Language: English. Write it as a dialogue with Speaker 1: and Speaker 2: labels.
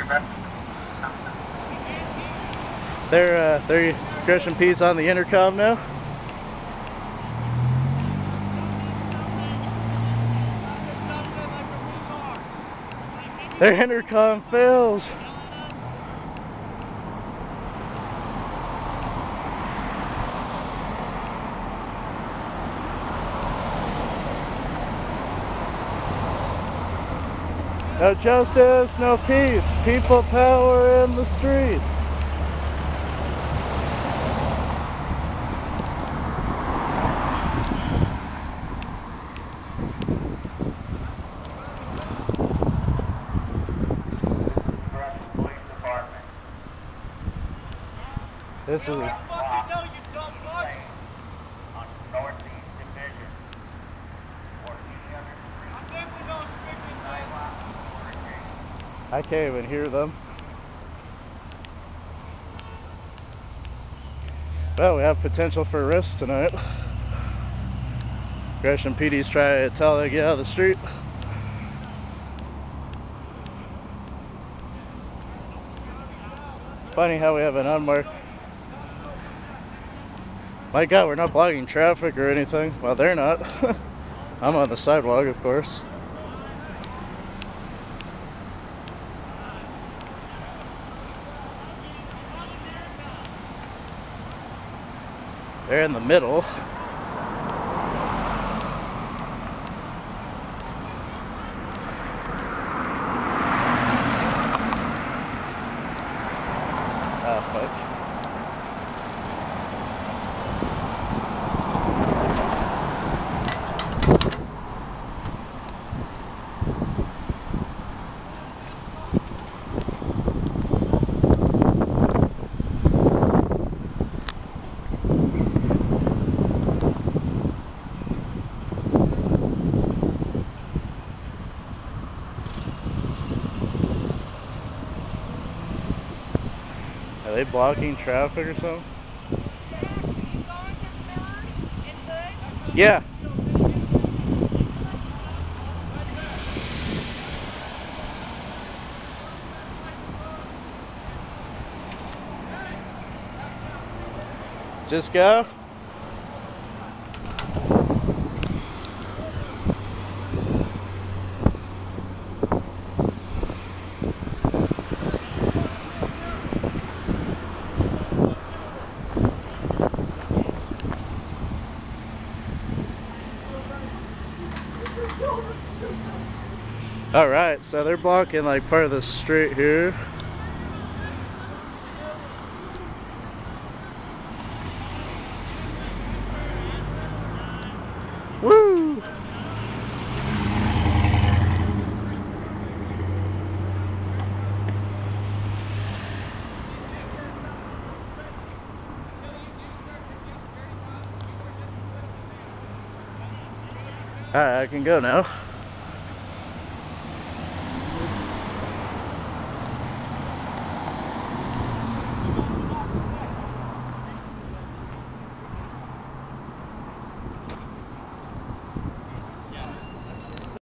Speaker 1: They're Gresham PD's on the intercom now. Their intercom fails. No justice, no peace. People power in the streets. This is I can't even hear them. Well, we have potential for arrest tonight. Gresham PD's trying to tell them to get out of the street. It's funny how we have an unmarked. My God, we're not blocking traffic or anything. Well, they're not. I'm on the sidewalk, of course. They're in the middle. Ah, fuck. Are they blocking traffic or something? Yeah. Just go. Alright, so they're blocking like part of the street here. Woo! Alright, I can go now.